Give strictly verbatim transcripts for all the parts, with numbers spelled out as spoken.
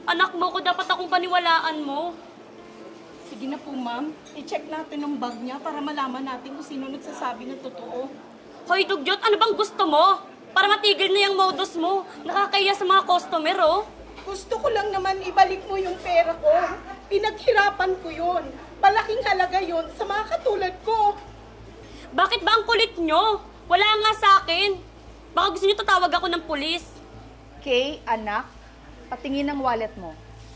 Anak mo ko, dapat akong paniwalaan mo. Sige na po, ma'am. I-check natin ang bag niya para malaman natin kung sino nagsasabi ng totoo. Hoy, Dugyot, ano bang gusto mo? Para matigil na yung modus mo. Nakakaya sa mga customer, oh. Gusto ko lang naman ibalik mo yung pera ko. Pinaghirapan ko yun. Malaking halaga yun sa mga katulad ko. Bakit ba ang kulit nyo? Wala nga sa akin. Baka gusto nyo tatawag ako ng pulis. Kay, anak, patingin ang wallet mo.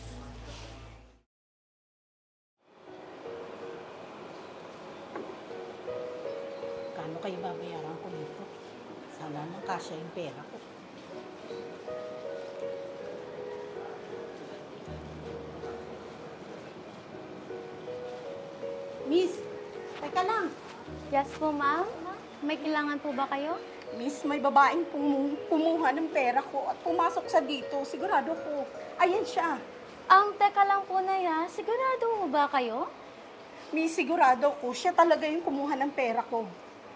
Kano kayo babayaran ko nito? Sana naman kasya yung pera ko. Miss, teka lang. Yes po, ma'am. May kailangan po ba kayo? Miss, may babaeng pumu kumuha ng pera ko at pumasok sa dito. Sigurado ko. Ayan siya. Um, teka lang po na ya. Sigurado mo ba kayo? Miss, sigurado ko. Siya talaga yung kumuha ng pera ko.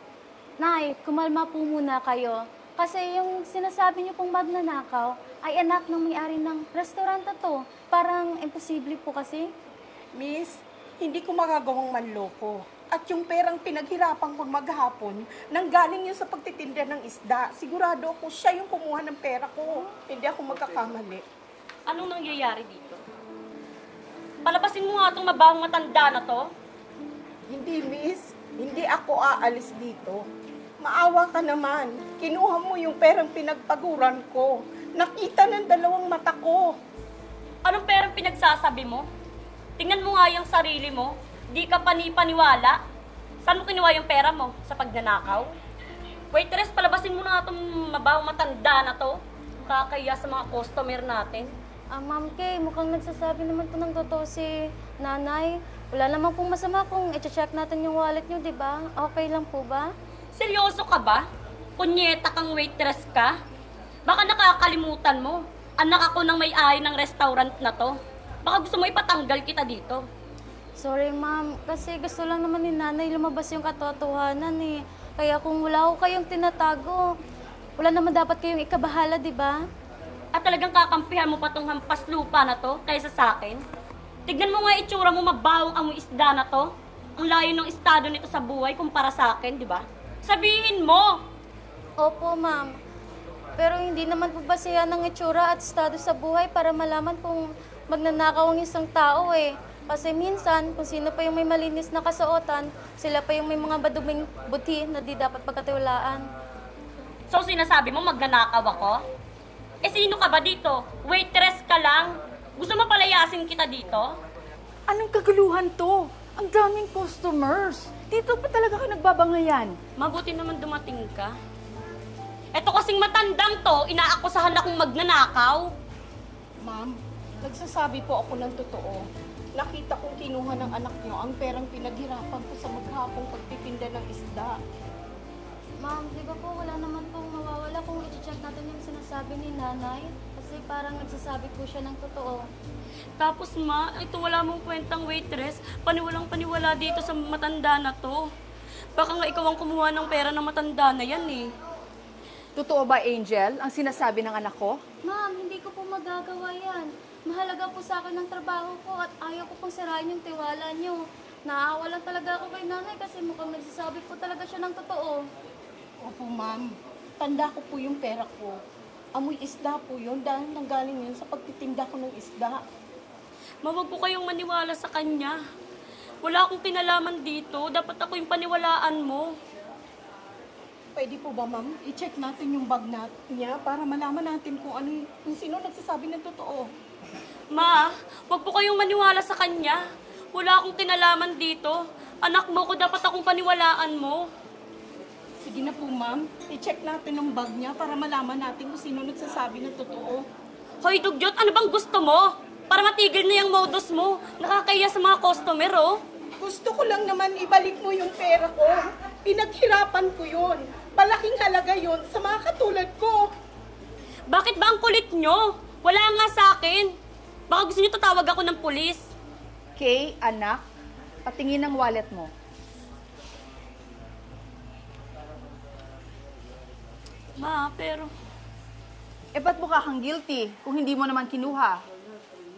Nay, kumalma po muna kayo. Kasi yung sinasabi niyo pong magnanakaw ay anak ng may-ari ng restaurant na to. Parang imposible po kasi. Miss, hindi ko magagawang manloko. At yung perang pinaghirapan ko maghapon, nanggaling yun sa pagtitinda ng isda. Sigurado ako siya yung kumuha ng pera ko. Hindi ako magkakamali. Anong nangyayari dito? Palabasin mo nga itong mabahong matanda na to. Hindi, miss. Hindi ako aalis dito. Maawa ka naman. Kinuha mo yung perang pinagpaguran ko. Nakita ng dalawang mata ko. Anong perang pinagsasabi mo? Tingnan mo nga yung sarili mo. Di ka panipaniwala. Saan mo kinuha yung pera mo? Sa pagnanakaw? Waitress, palabasin mo na nga itong mabahong matanda na to. Kakaya sa mga customer natin. Ah, Ma'am Kay, mukhang nagsasabi naman po ng totoo si nanay. Wala naman pong masama kung i-check natin yung wallet niyo, di ba? Okay lang po ba? Seryoso ka ba? Kunyeta kang waitress ka? Baka nakakalimutan mo. Anak ako ng may-ari ng restaurant na to. Baka gusto mo ipatanggal kita dito. Sorry, ma'am. Kasi gusto lang naman ni nanay lumabas yung katotohanan eh. Kaya kung wala ko kayong tinatago, wala naman dapat kayong ikabahala, di ba? At talagang kakampihan mo pa tong hampas lupa na to kaysa sa akin? Tignan mo nga itsura mo, mabawang amoy isda na to. Ang layo ng estado nito sa buhay kumpara sa akin, di ba? Sabihin mo! Opo, ma'am. Pero hindi naman po basihan ng itsura at estado sa buhay para malaman kung magnanakaw ang isang tao eh. Kasi minsan, kung sino pa yung may malinis na kasuotan, sila pa yung may mga baduming buti na di dapat pagkatiwalaan. So sinasabi mo magnanakaw ako? Eh sino ka ba dito? Waitress ka lang? Gusto mo palayasin kita dito? Anong kaguluhan to? Ang daming customers. Dito pa talaga ka nagbabangayan. Mabuti naman dumating ka. Eto kasing matandang to, inaakusahan akong magnanakaw. Ma'am, nagsasabi po ako ng totoo. Nakita kong kinuha ng anak niyo ang perang pinaghirapan ko sa maghapong pagtitinda ng isda. Ma'am, di ba po wala naman pong mawawala kung i-check natin yung sinasabi ni nanay? Kasi parang nagsasabi po siya ng totoo. Tapos ma, ito wala mong kwentang waitress. Paniwalang paniwala dito sa matanda na to. Baka nga ikaw ang kumuha ng pera ng matanda na yan eh. Totoo ba, Angel, ang sinasabi ng anak ko? Ma'am, hindi ko po magagawa yan. Mahalaga po sa akin ang trabaho ko at ayaw ko pong sirain yung tiwala niyo. Naawa lang talaga ako kay nanay kasi mukhang nagsasabi po talaga siya ng totoo. Opo, ma'am. Tanda ko po yung pera ko. Amoy isda po yun dahil nanggaling yun sa pagtitinda ko ng isda. Mawag po kayong maniwala sa kanya. Wala akong kinalaman dito. Dapat ako yung paniwalaan mo. Pwede po ba, ma'am? I-check natin yung bag na niya para malaman natin kung ano, kung sino nagsasabi ng totoo. Ma, wag po kayong maniwala sa kanya. Wala akong kinalaman dito. Anak mo ko, dapat akong paniwalaan mo. Sige na po, ma'am. I-check natin yung bag niya para malaman natin kung sino nagsasabi ng totoo. Hoy, Dugyot, ano bang gusto mo? Para matigil na yung modus mo. Nakakaya sa mga customer, oh. Gusto ko lang naman ibalik mo yung pera ko. Pinaghirapan ko yun. Malaking halaga yun sa mga katulad ko. Bakit ba ang kulit nyo? Wala nga sa akin. Baka gusto nyo tatawag ako ng pulis. Kay, anak, patingin ang wallet mo. Ma, pero... Eh, ba't mukha kang guilty kung hindi mo naman kinuha?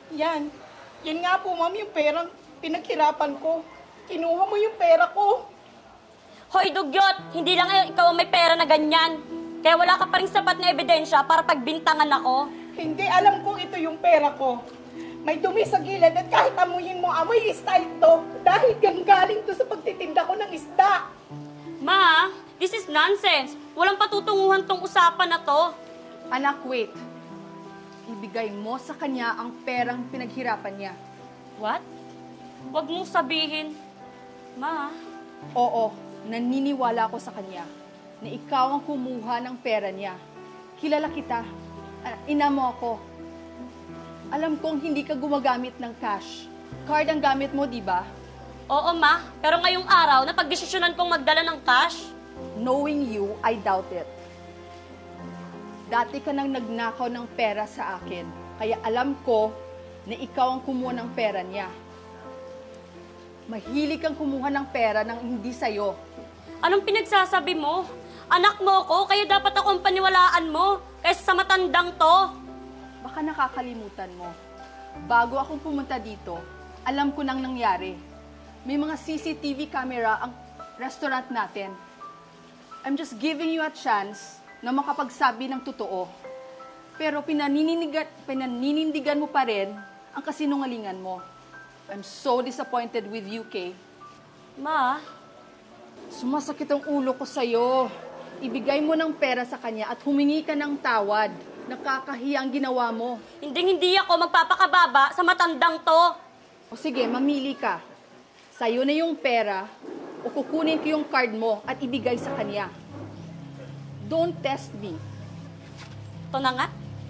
Yan. Yan nga po, ma'am, yung perang pinaghirapan ko. Kinuha mo yung pera ko. Hoy, dugyot! Hindi lang eh, ikaw ang may pera na ganyan. Kaya wala ka pa rin sapat na ebidensya para pagbintangan ako. Hindi, alam ko ito yung pera ko. May dumi sa gilid at kahit amuyin mo, amoy style to. Dahil ganggaling to sa pagtitinda ko ng isda. Ma, this is nonsense. Walang patutunguhan tong usapan na to. Anak, wait. Ibigay mo sa kanya ang perang pinaghirapan niya. What? Huwag mong sabihin. Ma, Oo, naniniwala ako sa kanya na ikaw ang kumuha ng pera niya. Kilala kita. Ah, ina mo ako. Alam kong hindi ka gumagamit ng cash. Card ang gamit mo, di ba? oo ma, pero ngayong araw, napagdesisyonan kong magdala ng cash. Knowing you, I doubt it. Dati ka nang nagnakaw ng pera sa akin, kaya alam ko na ikaw ang kumuha ng pera niya. Mahilig kang kumuha ng pera ng hindi sa'yo. Anong pinagsasabi mo? Anak mo ko, kaya dapat akong paniwalaan mo, kaysa sa matandang to. Baka nakakalimutan mo. Bago akong pumunta dito, alam ko nang nangyari. May mga C C T V camera ang restaurant natin. I'm just giving you a chance na makapagsabi ng totoo. Pero pinaninindigan, pinaninindigan mo pa rin ang kasinungalingan mo. I'm so disappointed with you, Kay. Ma, Sumasakit ang ulo ko sa'yo. Ibigay mo ng pera sa kanya at humingi ka ng tawad. Nakakahiya ang ginawa mo. hindi-hindi ako magpapakababa sa matandang to. O sige, mamili ka. Sa'yo na yung pera o kukunin ko yung card mo at ibigay sa kanya. Don't test me. Ito na nga.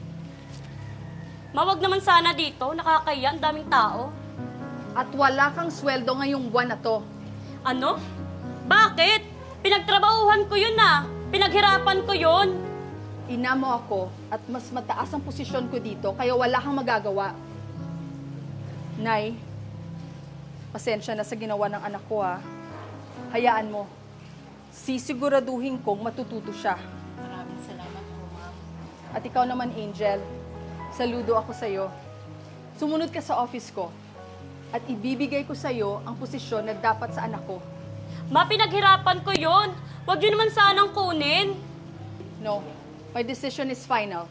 Mawag naman sana dito, nakakaya, ang daming tao. At wala kang sweldo ngayong buwan na to. Ano? Bakit? Pinagtrabahuhan ko yun ah. Pinaghirapan ko yun. Ina mo ako at mas mataas ang posisyon ko dito kaya wala kang magagawa. Nay, pasensya na sa ginawa ng anak ko ha. Hayaan mo. Sisiguraduhin kong matututo siya. Maraming salamat po, ma'am. At ikaw naman, Angel, saludo ako sa'yo. Sumunod ka sa office ko at ibibigay ko sa'yo ang posisyon na dapat sa anak ko. Ma, pinaghirapan ko yun. Huwag yun naman sanang kunin. No, my decision is final.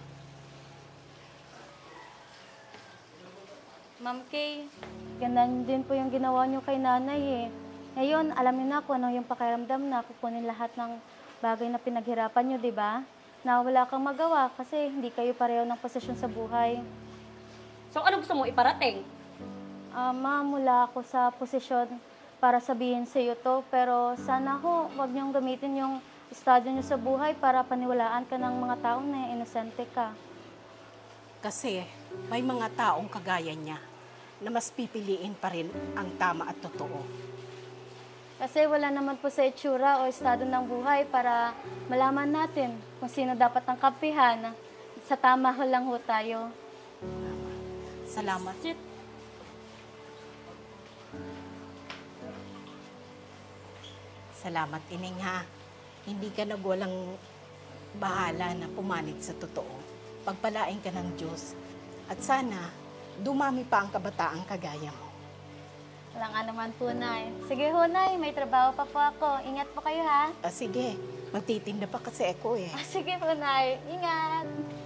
Ma'am Kay, ganun din po yung ginawa niyo kay nanay eh. Ngayon, alam niyo na kung ano yung pakiramdam na kukunin lahat ng bagay na pinaghirapan niyo, di ba? Na wala kang magawa kasi hindi kayo pareho ng posisyon sa buhay. So, ano gusto mo iparating? Ah, ma'am, wala ako sa posisyon para sabihin sa iyo to, pero sana ho, wag niyong gamitin yung estado niyo sa buhay para paniwalaan ka ng mga taong na inosente ka. Kasi may mga taong kagaya niya na mas pipiliin pa rin ang tama at totoo. Kasi wala naman po sa itsura o estado ng buhay para malaman natin kung sino dapat ang kampihan. Sa tama ho lang ho tayo. Salamat. Sit. Salamat, Ining, ha. Hindi ka nagwalang bahala na pumanit sa totoo. Pagpalain ka ng Diyos. At sana, dumami pa ang kabataang kagaya mo. Wala nga naman po, Nay. Sige ho, Nay. May trabaho pa po ako. Ingat po kayo, ha? Ah, sige, magtitinda pa kasi ako eh. Ah, sige po, Nay. Ingat.